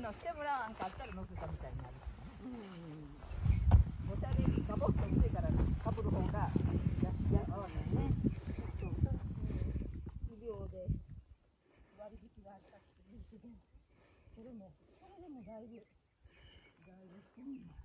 のしてもらわんかったら乗せたみたいになる。おしゃれにガボッと上からかぶる方が合わないね。無料で割引があったって言うけど、それでもだいぶしんどい。